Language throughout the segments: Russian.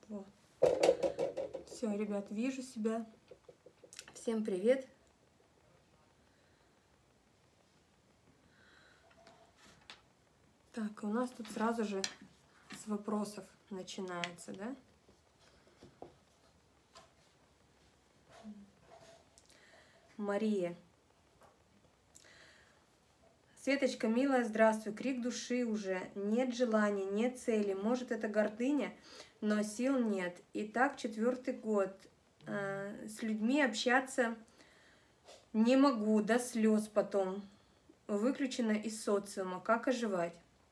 Вот. Все, ребят, вижу себя. Всем привет. Так, у нас тут сразу же с вопросов начинается, да? Мария. Светочка, милая, здравствуй. Крик души уже. Нет желания, нет цели. Может, это гордыня, но сил нет. И так 4-й год. С людьми общаться не могу, до слез потом. Выключена из социума. Как оживать?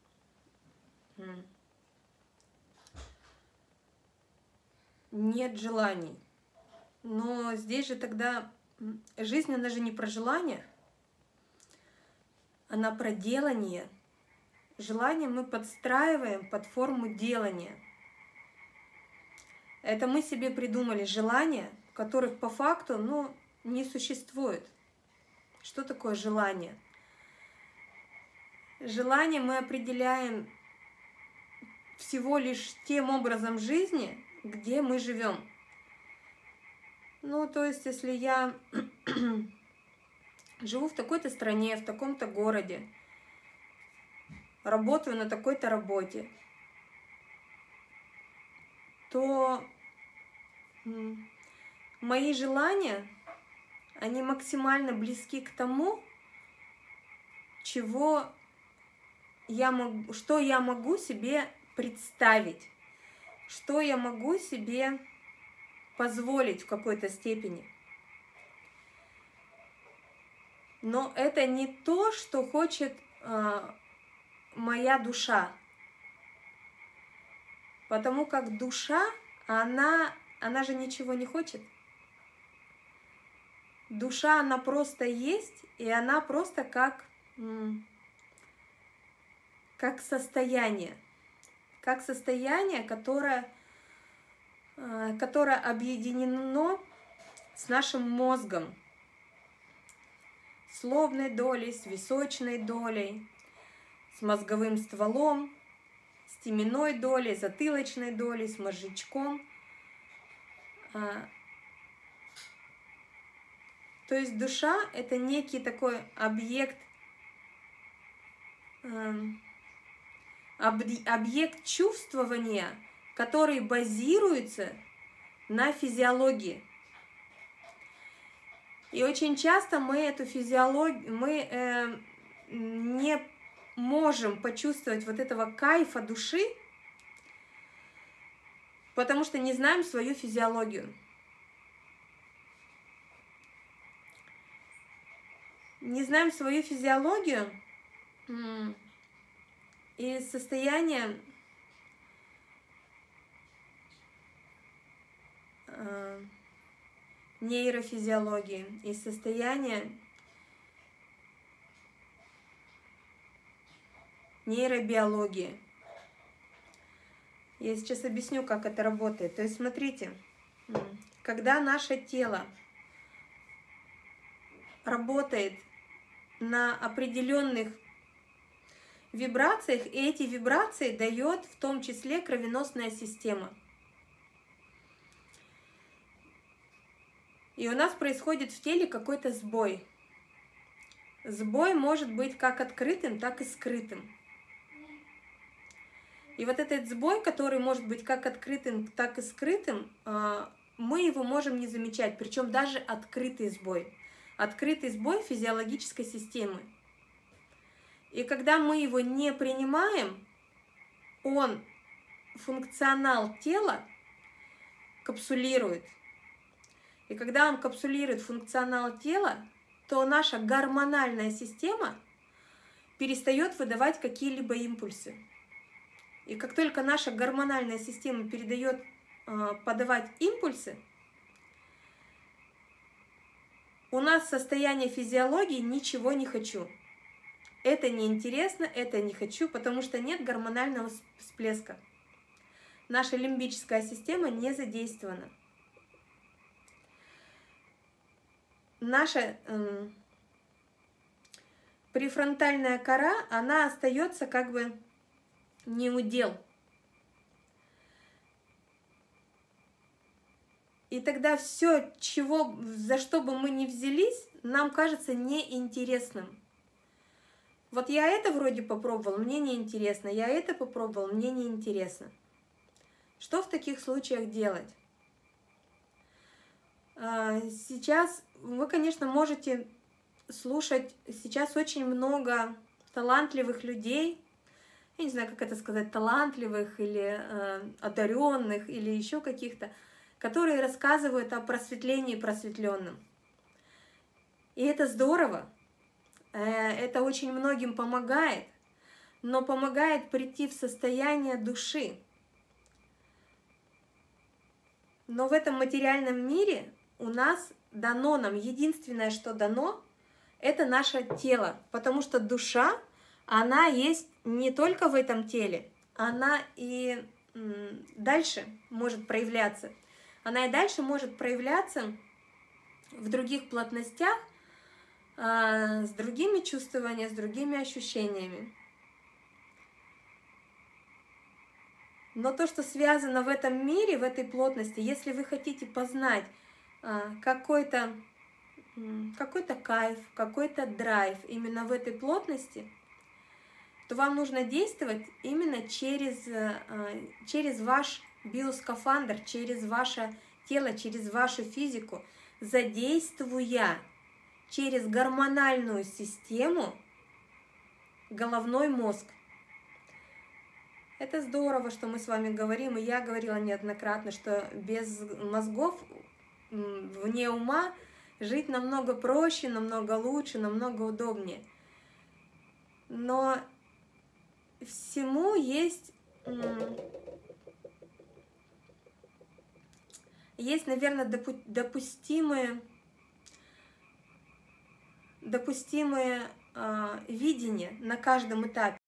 Нет желаний. Но здесь же тогда жизнь, она же не про желание, она про делание. Желание мы подстраиваем под форму делания. Это мы себе придумали желания, которых по факту, не существует. Что такое желание? Желание мы определяем всего лишь тем образом жизни, где мы живем. То есть, если я живу в такой-то стране, в таком-то городе, работаю на такой-то работе, то мои желания, они максимально близки к тому, что я могу себе представить, что я могу себе позволить в какой-то степени. Но это не то, что хочет моя душа. Потому как душа, она же ничего не хочет. Душа, она просто есть, и она просто как состояние. Как состояние, которое объединено с нашим мозгом. С лобной долей, с височной долей, с мозговым стволом, с теменной долей, затылочной долей, с мозжечком. То есть душа – это некий такой объект чувствования, который базируется на физиологии. И очень часто мы эту физиологию, не можем почувствовать вот этого кайфа души, потому что не знаем свою физиологию. Не знаем свою физиологию из состояния нейрофизиологии, из состояния нейробиологии. Я сейчас объясню, как это работает. То есть, смотрите, когда наше тело работает на определенных вибрациях, и эти вибрации дает в том числе кровеносная система. И у нас происходит в теле какой-то сбой. Сбой может быть как открытым, так и скрытым. И вот этот сбой, который может быть как открытым, так и скрытым, мы его можем не замечать, причем даже открытый сбой. Открытый сбой физиологической системы. И когда мы его не принимаем, функционал тела капсулирует. И когда он капсулирует функционал тела, то наша гормональная система перестает выдавать какие-либо импульсы. И как только наша гормональная система перестает подавать импульсы, у нас состояние физиологии «ничего не хочу». Это неинтересно, это не хочу, потому что нет гормонального всплеска. Наша лимбическая система не задействована. Наша префронтальная кора, она остается как бы неудел. И тогда все, за что бы мы ни взялись, нам кажется неинтересным. Вот я это вроде попробовал, мне неинтересно, я это попробовал, мне неинтересно. Что в таких случаях делать? Сейчас вы, конечно, можете слушать, сейчас очень много талантливых людей, я не знаю, как это сказать, талантливых или одаренных, или еще каких-то, которые рассказывают о просветлении просветленном. И это здорово, это очень многим помогает, но помогает прийти в состояние души. Но в этом материальном мире у нас дано нам, единственное, что дано, это наше тело, потому что душа, она есть не только в этом теле, она и дальше может проявляться. Она и дальше может проявляться в других плотностях, с другими чувствованиями, с другими ощущениями. Но то, что связано в этом мире, в этой плотности, если вы хотите познать какой-то кайф, какой-то драйв именно в этой плотности, то вам нужно действовать именно через ваш биоскафандр, через ваше тело, через вашу физику, задействуя через гормональную систему головной мозг. Это здорово, что мы с вами говорим, и я говорила неоднократно, что без мозгов, вне ума, жить намного проще, намного лучше, намного удобнее. Но всему есть, наверное, допустимые видения на каждом этапе.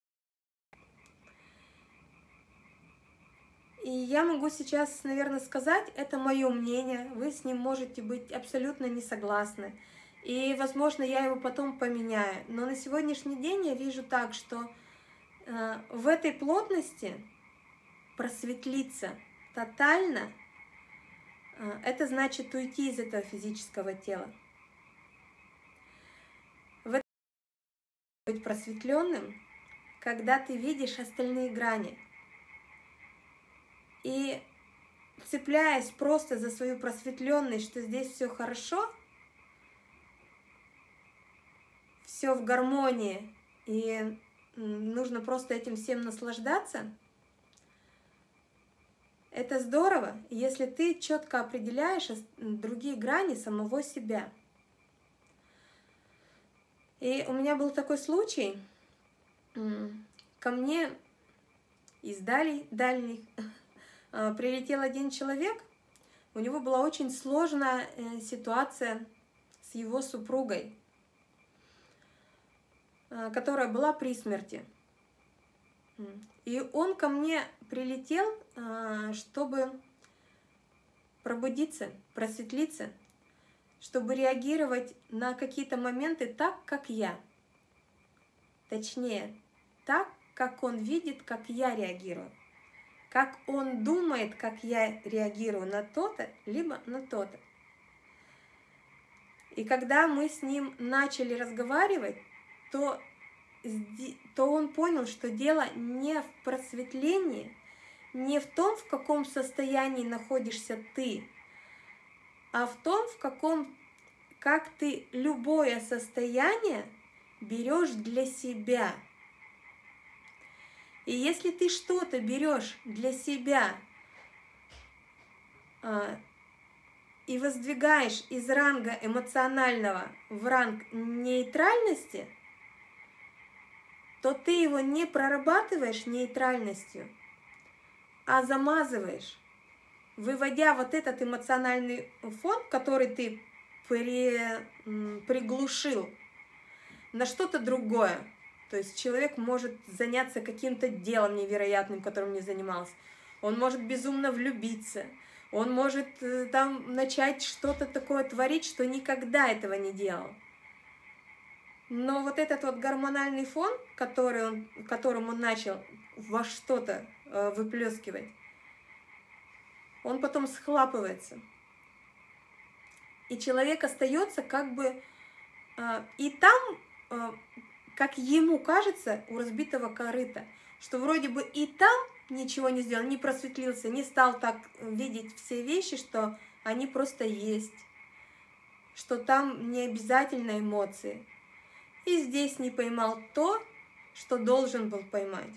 И я могу сейчас, наверное, сказать, это мое мнение, вы с ним можете быть абсолютно не согласны. И, возможно, я его потом поменяю. Но на сегодняшний день я вижу так, что в этой плотности просветлиться тотально, это значит уйти из этого физического тела. Быть просветленным, когда ты видишь остальные грани. И цепляясь просто за свою просветленность, что здесь все хорошо, все в гармонии, и нужно просто этим всем наслаждаться, это здорово, если ты четко определяешь другие грани самого себя. И у меня был такой случай, ко мне из дальних прилетел один человек, у него была очень сложная ситуация с его супругой, которая была при смерти. И он ко мне прилетел, чтобы пробудиться, просветлиться, чтобы реагировать на какие-то моменты так, как я. Точнее, так, как он видит, как я реагирую. Как он думает, как я реагирую на то-то, либо на то-то. И когда мы с ним начали разговаривать, то он понял, что дело не в просветлении, не в том, в каком состоянии находишься ты, а в том, как ты любое состояние берешь для себя. И если ты что-то берешь для себя и воздвигаешь из ранга эмоционального в ранг нейтральности, то ты его не прорабатываешь нейтральностью, а замазываешь, выводя вот этот эмоциональный фон, который ты приглушил, на что-то другое. То есть человек может заняться каким-то делом невероятным, которым не занимался. Он может безумно влюбиться. Он может там начать что-то такое творить, что никогда этого не делал. Но вот этот вот гормональный фон, которым он начал во что-то выплескивать, он потом схлапывается. И человек остается как бы и там, как ему кажется, у разбитого корыта, что вроде бы и там ничего не сделал, не просветлился, не стал так видеть все вещи, что они просто есть, что там не обязательно эмоции. И здесь не поймал то, что должен был поймать.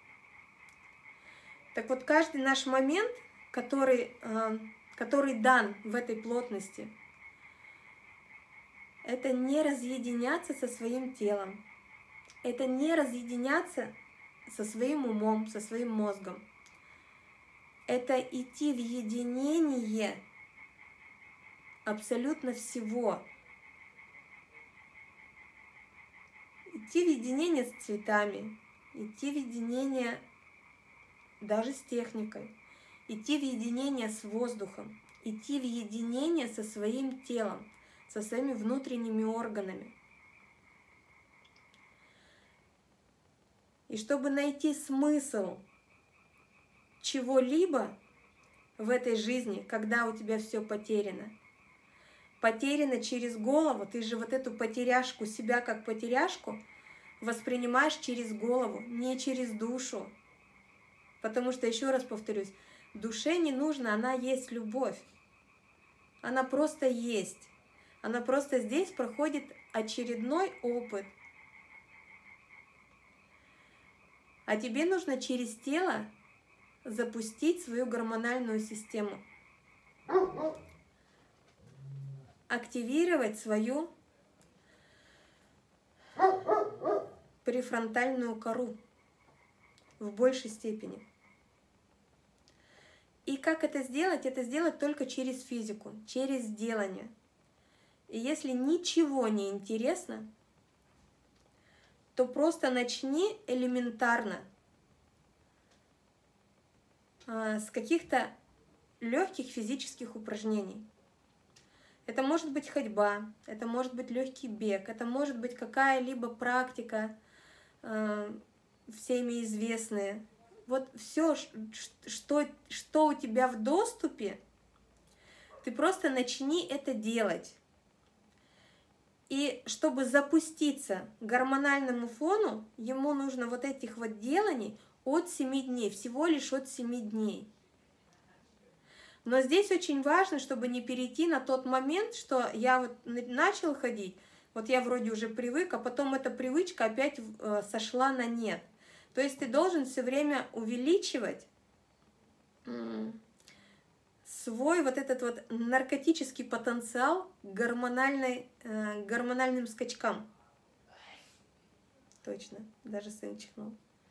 Так вот, каждый наш момент, который дан в этой плотности, это не разъединяться со своим телом, это не разъединяться со своим умом, со своим мозгом. Это идти в единение абсолютно всего. Идти в единение с цветами, идти в единение даже с техникой, идти в единение с воздухом, идти в единение со своим телом, со своими внутренними органами. И чтобы найти смысл чего-либо в этой жизни, когда у тебя все потеряно, потеряно через голову, ты же вот эту потеряшку, себя как потеряшку, воспринимаешь через голову, не через душу. Потому что, еще раз повторюсь, душе не нужно, она есть любовь. Она просто есть. Она просто здесь проходит очередной опыт. А тебе нужно через тело запустить свою гормональную систему. Активировать свою префронтальную кору в большей степени. И как это сделать? Это сделать только через физику, через делание. И если ничего не интересно, то просто начни элементарно с каких-то легких физических упражнений. Это может быть ходьба, это может быть легкий бег, это может быть какая-либо практика, всеми известные. Вот все, что у тебя в доступе, ты просто начни это делать. И чтобы запуститься гормональному фону, ему нужно вот этих вот деланий от 7 дней, всего лишь от 7 дней. Но здесь очень важно, чтобы не перейти на тот момент, что я вот начал ходить, вот я вроде уже привык, а потом эта привычка опять сошла на нет. То есть ты должен все время увеличивать свой вот этот вот наркотический потенциал гормональным скачкам. Точно, даже сын чихнул.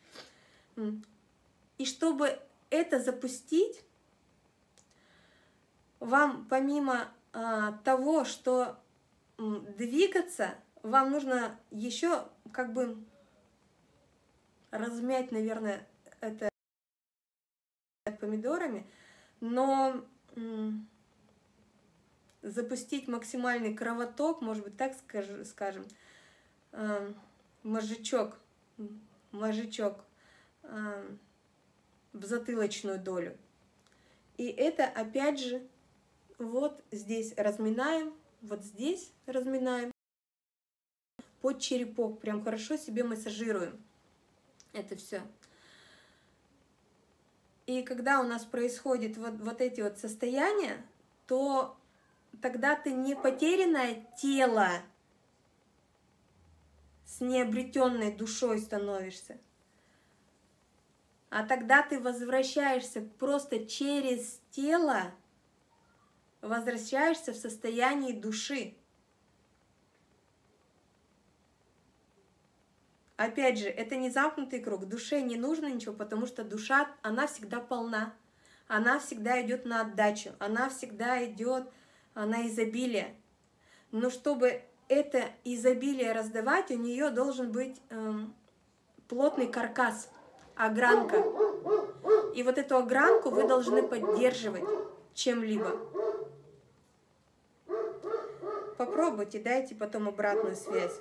И чтобы это запустить, вам помимо того, что двигаться, вам нужно еще как бы размять, наверное, это помидорами, но запустить максимальный кровоток, может быть, так скажем, мозжечок в затылочную долю. И это опять же вот здесь разминаем, вот здесь разминаем, под черепок, прям хорошо себе массажируем это все. И когда у нас происходит вот эти вот состояния, то тогда ты не потерянное тело с необретенной душой становишься, а тогда ты возвращаешься просто через тело, возвращаешься в состояние души. Опять же, это не замкнутый круг. Душе не нужно ничего, потому что душа, она всегда полна. Она всегда идет на отдачу. Она всегда идет на изобилие. Но чтобы это изобилие раздавать, у нее должен быть плотный каркас, огранка. И вот эту огранку вы должны поддерживать чем-либо. Попробуйте, дайте потом обратную связь.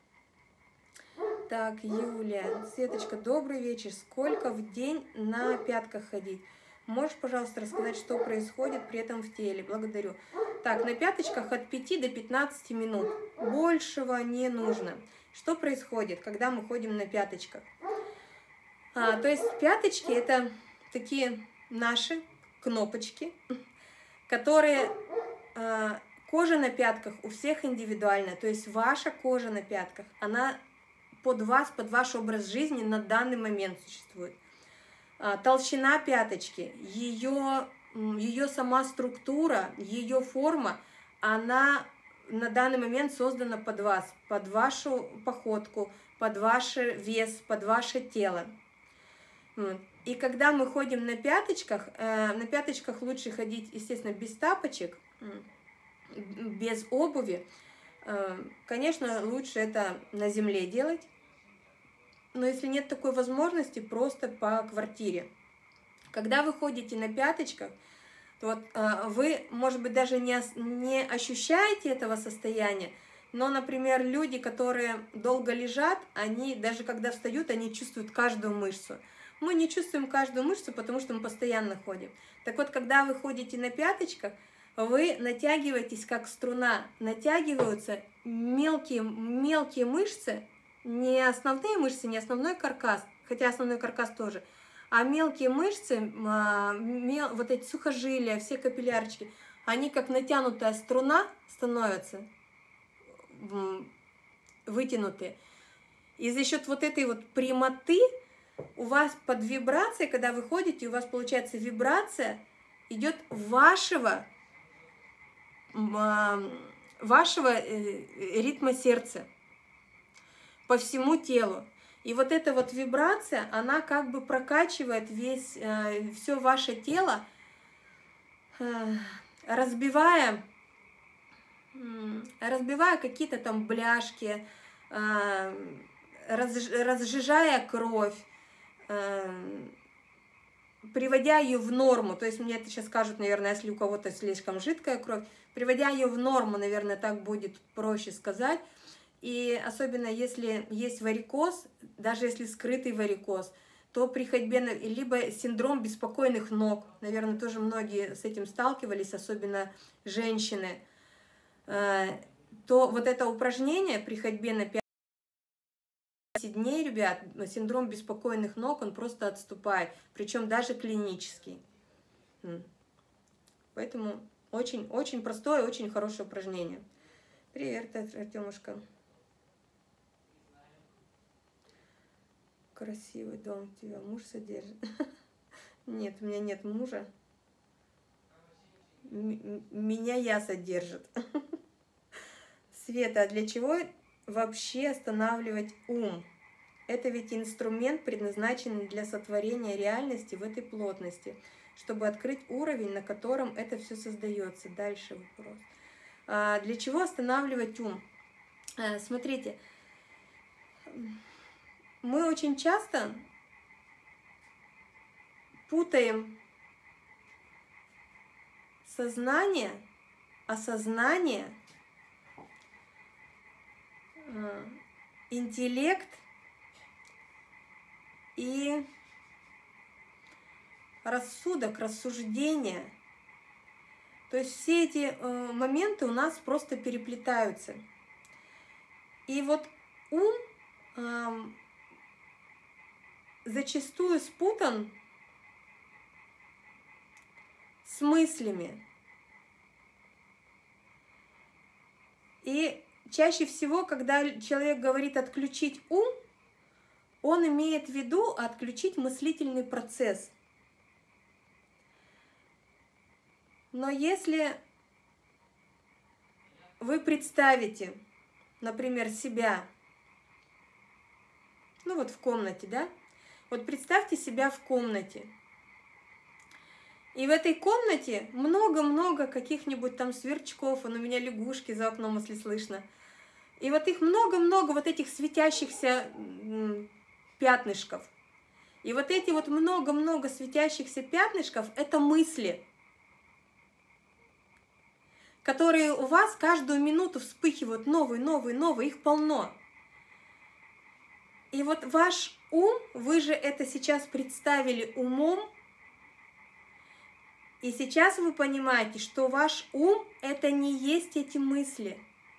Так, Юля, Светочка, добрый вечер. Сколько в день на пятках ходить? Можешь, пожалуйста, рассказать, что происходит при этом в теле? Благодарю. Так, на пяточках от 5 до 15 минут. Большего не нужно. Что происходит, когда мы ходим на пяточках? То есть пяточки это такие наши кнопочки, которые... Кожа на пятках у всех индивидуальна. То есть ваша кожа на пятках, она под вас, под ваш образ жизни на данный момент существует. Толщина пяточки, ее сама структура, ее форма, она на данный момент создана под вас, под вашу походку, под ваш вес, под ваше тело. И когда мы ходим на пяточках лучше ходить, естественно, без тапочек, без обуви. Конечно, лучше это на земле делать, но если нет такой возможности, просто по квартире. Когда вы ходите на пяточках, то вот, вы, может быть, даже не ощущаете этого состояния, но, например, люди, которые долго лежат, они, даже когда встают, они чувствуют каждую мышцу. Мы не чувствуем каждую мышцу, потому что мы постоянно ходим. Так вот, когда вы ходите на пяточках, вы натягиваетесь как струна, натягиваются мелкие мышцы, не основные мышцы, не основной каркас, хотя основной каркас тоже, а мелкие мышцы, вот эти сухожилия, все капиллярчики, они как натянутая струна становятся вытянутые. И за счет вот этой вот прямоты у вас под вибрацией, когда вы ходите, у вас получается вибрация идет вашего ритма сердца по всему телу. И вот эта вот вибрация, она как бы прокачивает все ваше тело, разбивая какие-то там бляшки, разжижая кровь, приводя ее в норму. То есть мне это сейчас скажут, наверное, если у кого-то слишком жидкая кровь, приводя ее в норму, наверное, так будет проще сказать. И особенно если есть варикоз, даже если скрытый варикоз, то при ходьбе, либо синдром беспокойных ног, наверное, тоже многие с этим сталкивались, особенно женщины, то вот это упражнение при ходьбе на 5 дней, ребят, синдром беспокойных ног, он просто отступает, причем даже клинический. Поэтому очень простое, очень хорошее упражнение. Привет, Артемушка. Красивый дом у тебя, муж содержит. Нет, у меня нет мужа. Меня я содержит. Света, а для чего вообще останавливать ум? Это ведь инструмент, предназначенный для сотворения реальности в этой плотности, чтобы открыть уровень, на котором это все создается. Дальше вопрос. Для чего останавливать ум? Смотрите, мы очень часто путаем сознание, осознание, интеллект и рассудок, рассуждение. То есть все эти моменты у нас просто переплетаются. И вот ум зачастую спутан с мыслями. И чаще всего, когда человек говорит «отключить ум», он имеет в виду отключить мыслительный процесс. Но если вы представите, например, себя, ну вот в комнате, да? Вот представьте себя в комнате. И в этой комнате много-много каких-нибудь там сверчков, вон у меня лягушки за окном, если слышно. И вот их много-много вот этих светящихся пятнышков. И вот эти вот много-много светящихся пятнышков – это мысли, которые у вас каждую минуту вспыхивают новые, их полно. И вот ваш ум, вы же это сейчас представили умом, И сейчас вы понимаете, что ваш ум – это не есть эти мысли.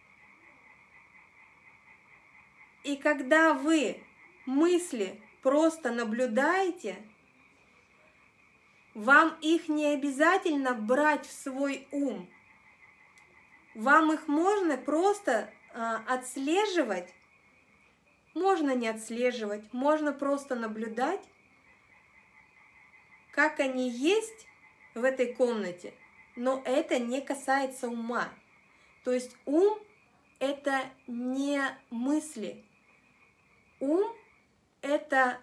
И когда вы мысли просто наблюдаете, вам их не обязательно брать в свой ум. Вам их можно просто отслеживать, можно не отслеживать, можно просто наблюдать, как они есть в этой комнате, но это не касается ума. То есть ум – это не мысли. Ум – это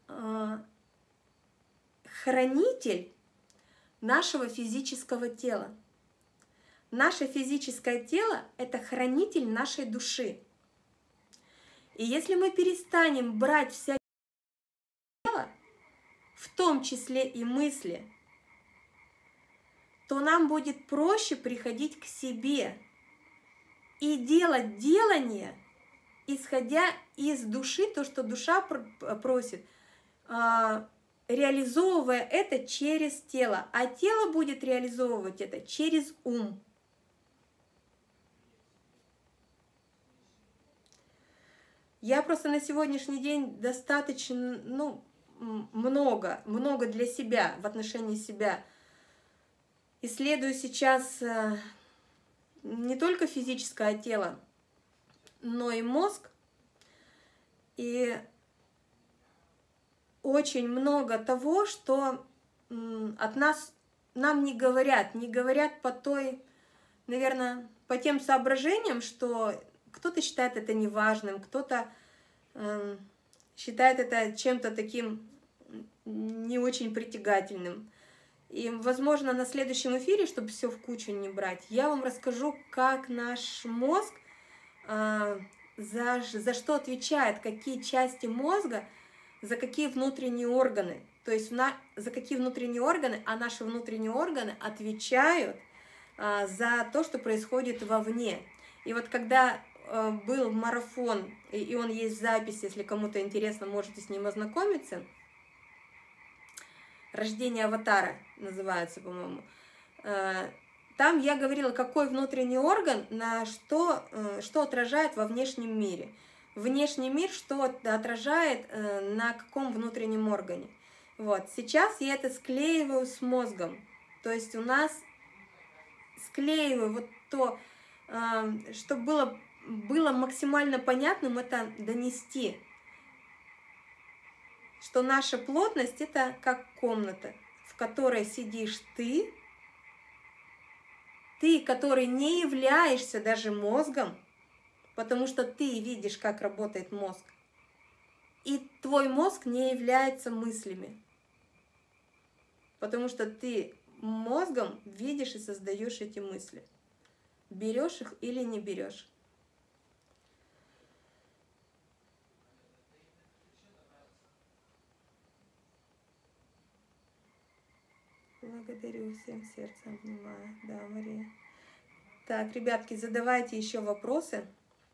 хранитель нашего физического тела. Наше физическое тело – это хранитель нашей души. И если мы перестанем брать всякое тело, в том числе и мысли, то нам будет проще приходить к себе и делать делание, исходя из души, то, что душа просит, реализовывая это через тело, а тело будет реализовывать это через ум. Я просто на сегодняшний день достаточно, много для себя, в отношении себя исследую сейчас не только физическое тело, но и мозг. И очень много того, что от нас нам не говорят по той, наверное, по тем соображениям, что кто-то считает это неважным, кто-то считает это чем-то таким не очень притягательным. И, возможно, на следующем эфире, чтобы все в кучу не брать, я вам расскажу, как наш мозг, за что отвечает, какие части мозга, за какие внутренние органы. То есть за какие внутренние органы, а наши внутренние органы отвечают за то, что происходит вовне. И вот когда был марафон, и он есть в записи, если кому-то интересно, можете с ним ознакомиться, «Рождение аватара» называется, по-моему. Там я говорила, какой внутренний орган на что отражает во внешнем мире. Внешний мир что отражает на каком внутреннем органе. Вот. Сейчас я это склеиваю с мозгом. То есть у нас склеиваю вот то, чтобы было максимально понятным это донести. Что наша плотность – это как комната, в которой сидишь ты, который не являешься даже мозгом, потому что ты видишь, как работает мозг. И твой мозг не является мыслями, потому что ты мозгом видишь и создаешь эти мысли. Берешь их или не берешь. Благодарю, всем сердцем обнимаю. Да, Мария. Так, ребятки, задавайте еще вопросы.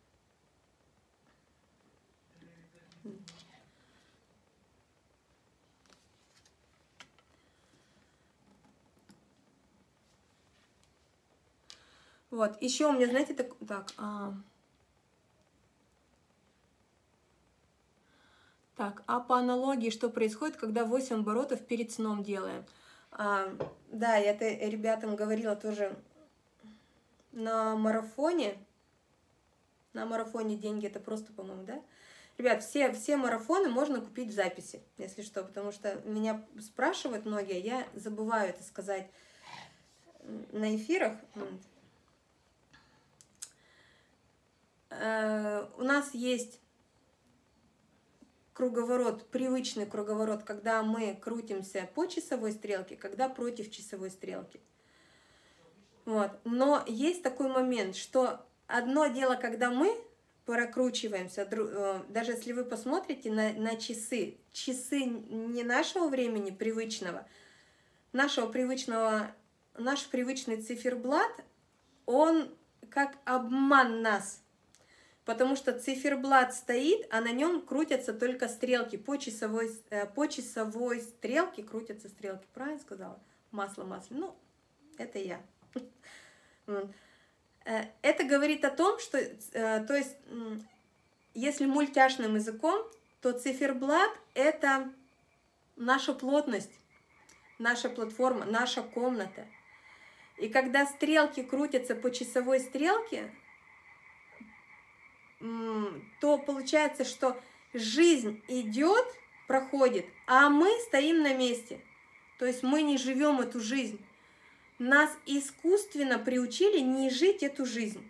Вот, еще у меня, знаете, так, по аналогии, что происходит, когда 8 оборотов перед сном делаем? Да, я это ребятам говорила тоже на марафоне. На марафоне деньги, это просто, по-моему, да? Ребят, все марафоны можно купить в записи, если что, потому что меня спрашивают многие, я забываю это сказать на эфирах. У нас есть круговорот, привычный круговорот, когда мы крутимся по часовой стрелке, когда против часовой стрелки. Вот. Но есть такой момент, что одно дело, когда мы прокручиваемся, даже если вы посмотрите на часы не нашего времени привычного, наш привычный циферблат, он как обман нас. Потому что циферблат стоит, а на нем крутятся только стрелки. По часовой стрелке крутятся стрелки. Правильно сказала? масло масляное. Ну, это я. Это говорит о том, что, то есть, если мультяшным языком, то циферблат – это наша плотность, наша платформа, наша комната. И когда стрелки крутятся по часовой стрелке, то получается, что жизнь идет, проходит, а мы стоим на месте. То есть мы не живем эту жизнь. Нас искусственно приучили не жить эту жизнь.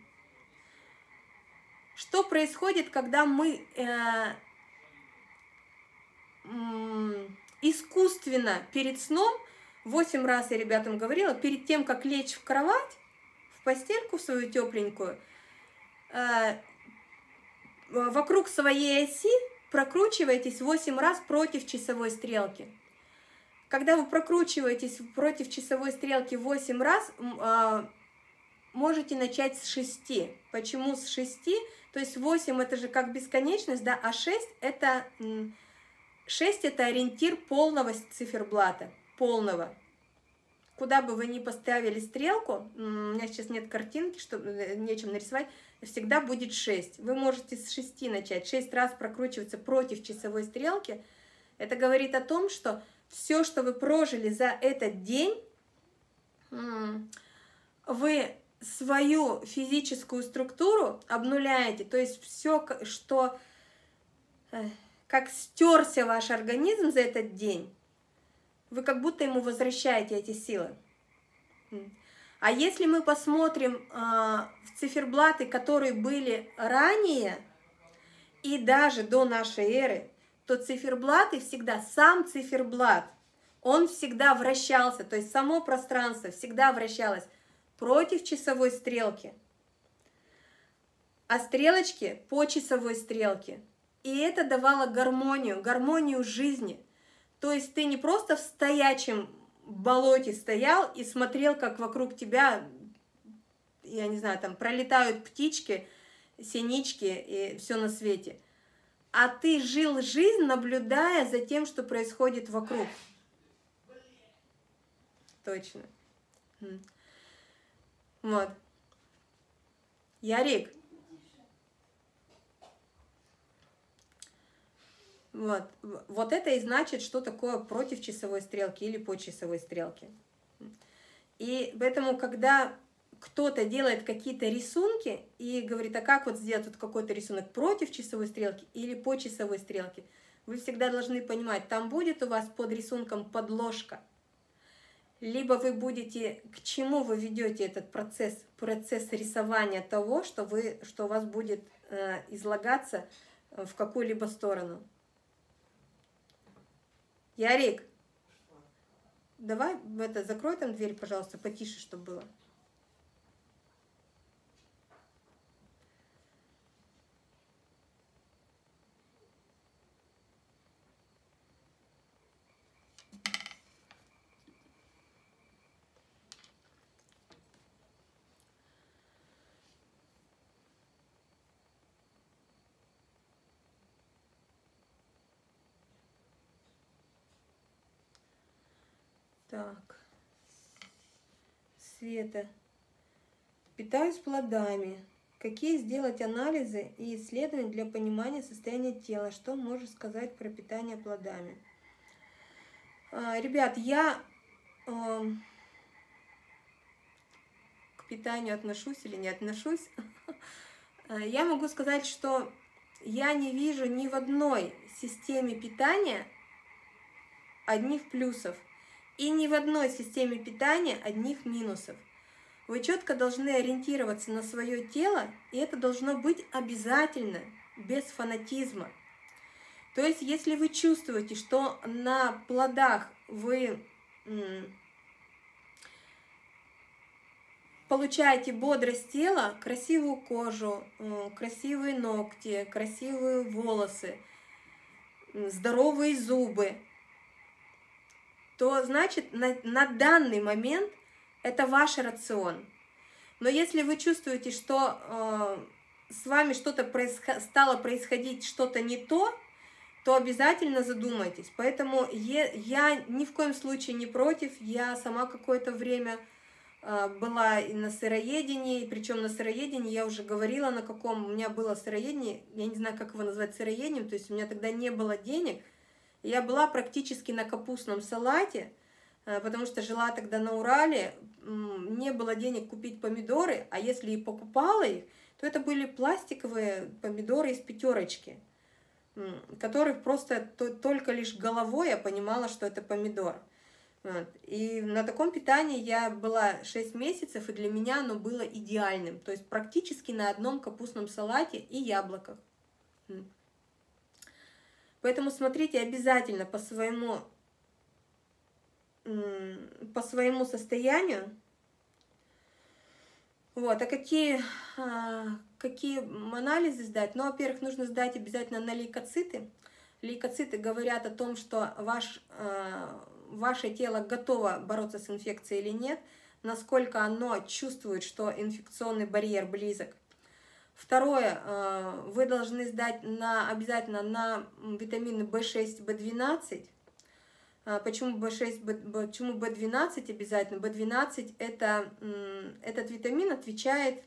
Что происходит, когда мы искусственно перед сном, 8 раз я ребятам говорила, перед тем, как лечь в кровать, в постельку свою тепленькую, вокруг своей оси прокручиваетесь 8 раз против часовой стрелки. Когда вы прокручиваетесь против часовой стрелки 8 раз, можете начать с 6. Почему с 6? То есть 8 это же как бесконечность, да, а 6 это ориентир полного циферблата, полного. Куда бы вы ни поставили стрелку, у меня сейчас нет картинки, чтобы нечем нарисовать, всегда будет 6. Вы можете с 6 начать, 6 раз прокручиваться против часовой стрелки. Это говорит о том, что все, что вы прожили за этот день, вы свою физическую структуру обнуляете, то есть все, что, как стерся ваш организм за этот день, вы как будто ему возвращаете эти силы. А если мы посмотрим в циферблаты, которые были ранее и даже до нашей эры, то циферблаты всегда, сам циферблат, он всегда вращался, то есть само пространство всегда вращалось против часовой стрелки, а стрелочки по часовой стрелке. И это давало гармонию жизни. То есть ты не просто в стоячем болоте стоял и смотрел, как вокруг тебя, я не знаю, там пролетают птички, синички и все на свете, а ты жил жизнь, наблюдая за тем, что происходит вокруг. Точно. Вот. Ярик. Вот это и значит, что такое против часовой стрелки или по часовой стрелке. И поэтому, когда кто-то делает какие-то рисунки и говорит, а как вот сделать вот какой-то рисунок против часовой стрелки или по часовой стрелке, вы всегда должны понимать, там будет у вас под рисунком подложка. Либо вы будете, к чему вы ведете этот процесс рисования того, что у вас будет излагаться в какую-либо сторону. Ярик, давай закрой там дверь, пожалуйста, потише, чтобы было. Так, Света. Питаюсь плодами. Какие сделать анализы и исследования для понимания состояния тела? Что можешь сказать про питание плодами? Ребят, я к питанию отношусь или не отношусь. Я могу сказать, что я не вижу ни в одной системе питания одних плюсов. И ни в одной системе питания одних минусов. Вы четко должны ориентироваться на свое тело, и это должно быть обязательно, без фанатизма. То есть, если вы чувствуете, что на плодах вы получаете бодрость тела, красивую кожу, красивые ногти, красивые волосы, здоровые зубы, то значит на данный момент это ваш рацион. Но если вы чувствуете, что с вами что-то стало происходить, что-то не то то обязательно задумайтесь. Поэтому я ни в коем случае не против. Я сама какое-то время была и на сыроедении, причем на сыроедении я уже говорила, на каком у меня было сыроедение, я не знаю, как его назвать сыроедением, то есть у меня тогда не было денег, я была практически на капустном салате, потому что жила тогда на Урале, не было денег купить помидоры, а если и покупала их, то это были пластиковые помидоры из пятерочки, которых просто только лишь головой я понимала, что это помидор. Вот. И на таком питании я была 6 месяцев, и для меня оно было идеальным. То есть практически на одном капустном салате и яблоках. Поэтому смотрите обязательно по своему состоянию. Вот. А какие анализы сдать? Ну, во-первых, нужно сдать обязательно на лейкоциты. Лейкоциты говорят о том, что ваше тело готово бороться с инфекцией или нет, насколько оно чувствует, что инфекционный барьер близок. Второе, вы должны сдать обязательно на витамины В6, В12. Почему В6, почему В12 обязательно? В12 этот витамин отвечает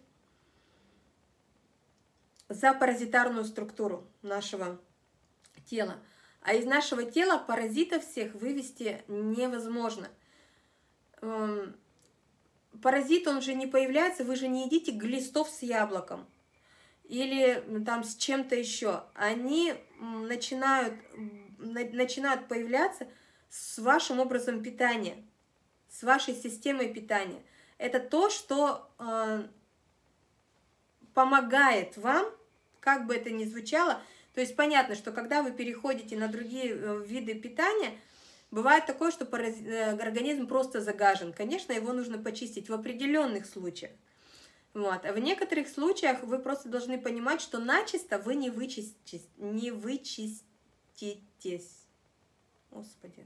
за паразитарную структуру нашего тела. А из нашего тела паразитов всех вывести невозможно. Паразит, он же не появляется, вы же не едите глистов с яблоком или там с чем-то еще. Они начинают появляться с вашим образом питания, с вашей системой питания. Это то, что помогает вам, как бы это ни звучало. То есть понятно, что когда вы переходите на другие виды питания, бывает такое, что организм просто загажен. Конечно, его нужно почистить в определенных случаях. Вот. А в некоторых случаях вы просто должны понимать, что начисто вы не вычиститесь. Господи.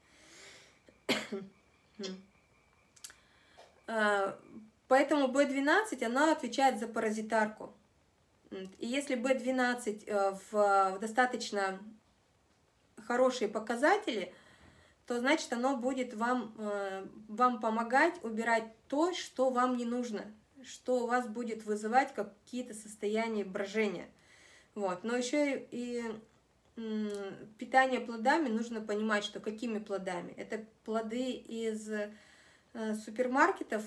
Поэтому B12, она отвечает за паразитарку. И если B12 в достаточно хорошие показатели, то значит оно будет вам помогать убирать то, что вам не нужно, что у вас будет вызывать какие-то состояния брожения. Вот. Но еще и питание плодами нужно понимать, что какими плодами. Это плоды из супермаркетов,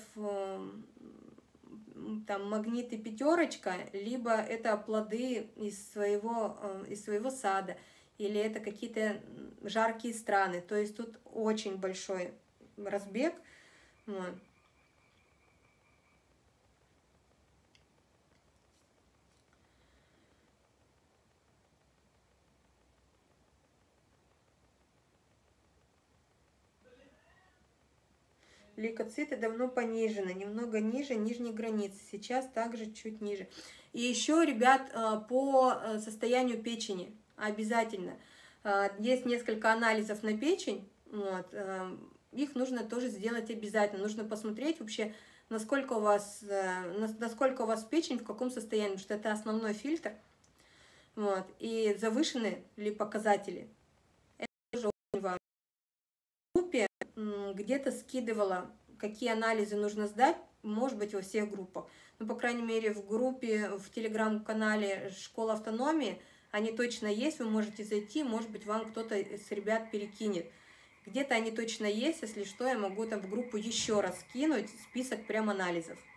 там Магнит и Пятерочка, либо это плоды из своего сада, или это какие-то жаркие страны. То есть тут очень большой разбег. Вот. Лейкоциты давно понижены, немного ниже нижней границы, сейчас также чуть ниже. И еще, ребят, по состоянию печени обязательно. Есть несколько анализов на печень, вот, их нужно тоже сделать обязательно. Нужно посмотреть вообще, насколько у вас печень, в каком состоянии, потому что это основной фильтр. Вот, и завышены ли показатели. Это тоже очень важно. В группе где-то скидывала, какие анализы нужно сдать, может быть, во всех группах. Ну, по крайней мере, в группе, в телеграм-канале «Школа автономии» они точно есть, вы можете зайти, может быть, вам кто-то из ребят перекинет. Где-то они точно есть, если что, я могу там в группу еще раз скинуть список прям анализов.